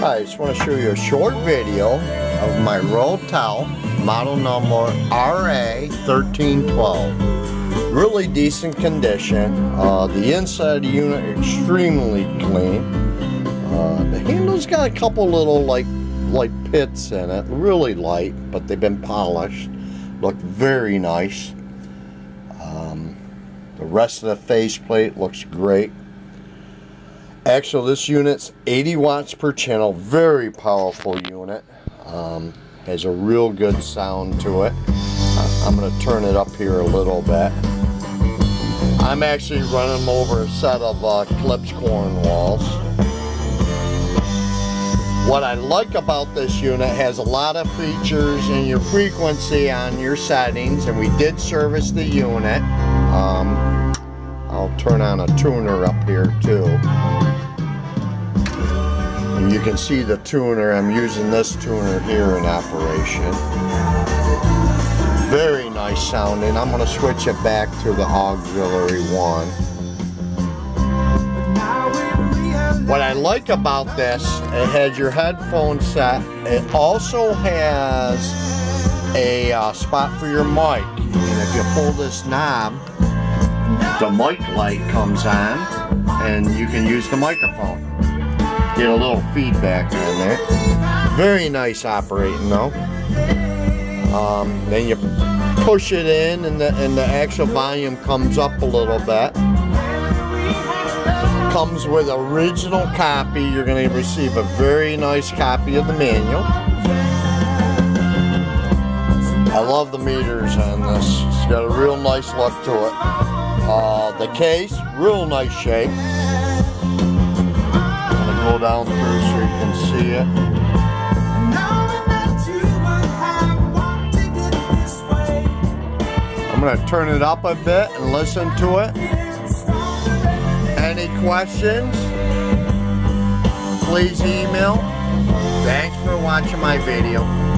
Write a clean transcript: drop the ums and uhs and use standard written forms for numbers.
Alright, just want to show you a short video of my Rotel model number RA1312. Really decent condition. The inside of the unit extremely clean. The handle's got a couple little like pits in it, really light, but they've been polished. Look very nice. The rest of the faceplate looks great. Actually, this unit's 80 watts per channel, very powerful unit. Has a real good sound to it. I'm going to turn it up here a little bit. I'm actually running over a set of Klipsch Cornwalls. What I like about this unit, has a lot of features in your frequency on your settings, and we did service the unit. I'll turn on a tuner up here too. And you can see the tuner. I'm using this tuner here in operation. Very nice sounding. I'm going to switch it back to the auxiliary one. What I like about this, it has your headphone set. It also has a spot for your mic. And if you pull this knob, the mic light comes on and you can use the microphone. Get a little feedback on there. Very nice operating though. Then you push it in and the actual volume comes up a little bit. Comes with original copy. You're going to receive a very nice copy of the manual. I love the meters on this. It's got a real nice look to it. The case, real nice shape. I'm going to go down through so you can see it. I'm going to turn it up a bit and listen to it. Any questions? Please email. Thanks for watching my video.